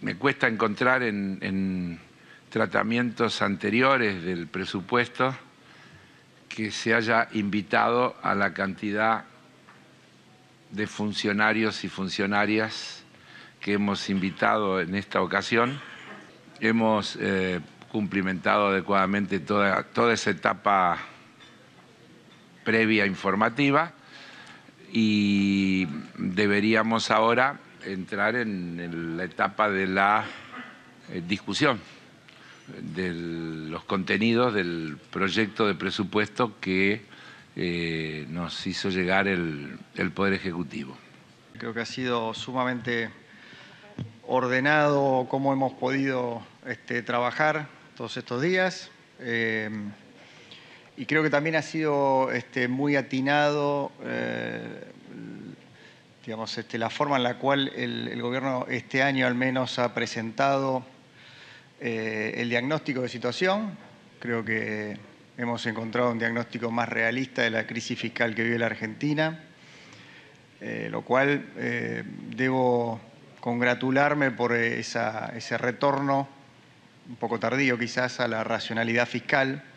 me cuesta encontrar en tratamientos anteriores del presupuesto que se haya invitado a la cantidad de funcionarios y funcionarias que hemos invitado en esta ocasión. Hemos cumplimentado adecuadamente toda esa etapa previa informativa y deberíamos ahora entrar en la etapa de la discusión de los contenidos del proyecto de presupuesto que nos hizo llegar el Poder Ejecutivo. Creo que ha sido sumamente ordenado cómo hemos podido trabajar todos estos días. Y creo que también ha sido muy atinado digamos, la forma en la cual el gobierno este año al menos ha presentado el diagnóstico de situación. Creo que hemos encontrado un diagnóstico más realista de la crisis fiscal que vive la Argentina, lo cual debo congratularme por ese retorno, un poco tardío quizás, a la racionalidad fiscal